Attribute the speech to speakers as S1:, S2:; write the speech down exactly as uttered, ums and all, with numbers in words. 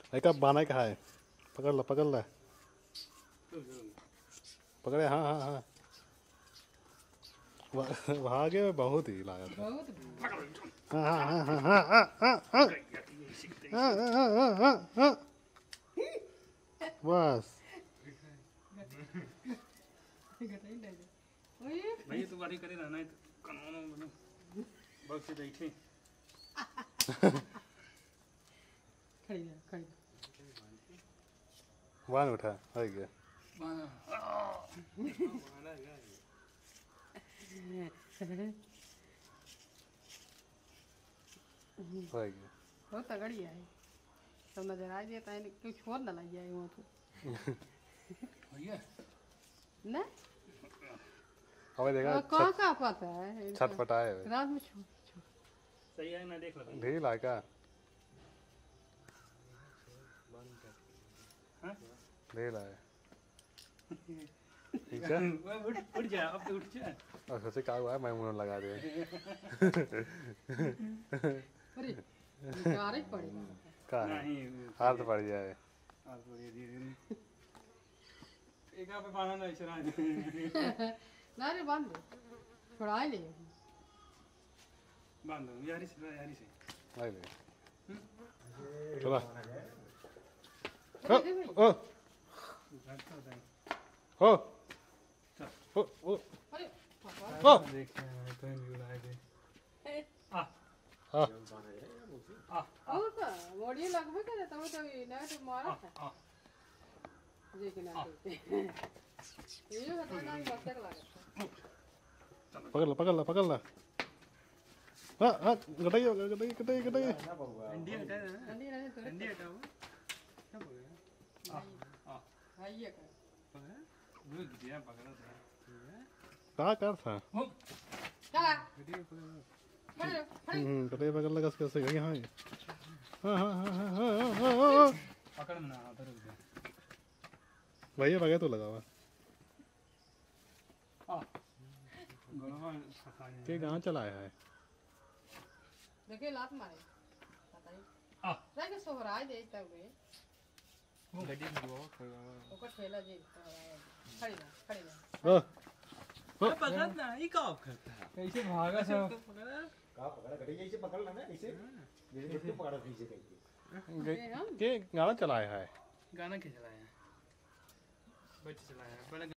S1: एक बाना का है, पकड़ ला पकड़ ला, पकड़े। हाँ हाँ हाँ, भागे में बहुत ही लागत है। हाँ हाँ हाँ हाँ हाँ हाँ हाँ हाँ हाँ हाँ हाँ, बस
S2: भाई तू बारी करे रहना है तो कानून में बहुत से बैठे
S3: खड़ी जा खड़ी
S1: बान उठा आ गया। आ गया।
S3: बहुत तगड़ी है सब नजर आ देता है क्यों छोड़ ना लग जाए वहाँ तो
S2: भैया
S3: ना
S1: हमें देखा
S3: कहाँ कहाँ पता है
S1: छटपटाए
S3: रात में छोड़ छोड़
S2: सही है ना देख लो
S1: ढील है का, ढील है ठीक है।
S2: उठ उठ जा अब तो उठ जा
S1: और सोचे क्या हुआ है, मैं मुंह लगा दे।
S3: अरे निकारे पड़ेगा
S1: का है
S2: नहीं
S1: हाथ पड़ जाए।
S2: आप बोलिए दीदी एक आप पाना नहीं चला
S3: ना रे बांध दे छुड़ा ले
S2: बांध दो यारी से यारी से
S1: आ ले चला
S3: अरे
S1: ओ ओ
S2: घाटता होता है
S1: ओ ओ ओ
S3: अरे पापा
S1: ओ
S2: देखते हैं तो भी उड़ाए दे आ
S1: हाँ
S2: आ
S3: और का मोड़ी लगभग करे तब तो ना तो मारा था
S2: आ
S3: जे के ना ये बता ना मस्त लगा
S1: पकड़ ला पकड़ ला पकड़ ला। हाँ हाँ गटाई गटाई गटाई गटाई।
S2: इंडिया हटा ना
S3: अंडी रहने तो
S2: इंडिया हटाओ क्या बोल रहे आ आ
S3: आइए का
S2: पकड़ वो गिरा पकड़ा था
S1: क्या कर था।
S3: चला
S2: वीडियो को
S3: खड़े खड़े
S1: हम्म गटाई पकड़ ला कैसे कैसे यहाँ है। हाँ हाँ हाँ हाँ हाँ हाँ हाँ हाँ
S2: पकड़ में ना आता रुक जा
S1: भैया भैया तो लगा हुआ
S2: आ गलवा खाने
S1: के कहाँ चलाया है।
S3: देखिए लात मारे पता नहीं
S2: आ
S3: जाके सोहराय दे तब वे
S2: वो गड्डी में वो
S3: ओकर ठेला जी खड़ी ना खड़ी ना
S1: ओ
S2: ओ पकड़ ना ये का करता है कैसे भागा सब
S4: का पकड़ा गड़ी ऐसे पकड़ लेना ऐसे जैसे गिफ्ट पकड़ा पीछे कहीं
S1: के के गाना चलाया है।
S2: गाना क्या चलाया बैठ चलाया बड़ा